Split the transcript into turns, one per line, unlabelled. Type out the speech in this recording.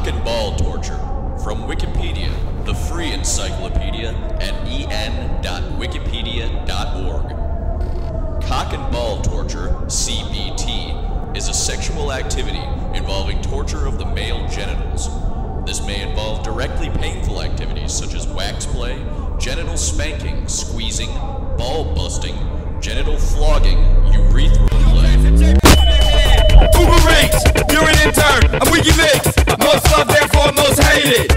and ball torture from Wikipedia, the free encyclopedia at en.wikipedia.org. Cock and ball torture, CBT, is a sexual activity involving torture of the male genitals. This may involve directly painful activities such as wax play, genital spanking, squeezing, ball busting, genital flogging, urethral play.
Uber Eats, you're an intern, I'm WikiLeaks, most loved therefore most hated.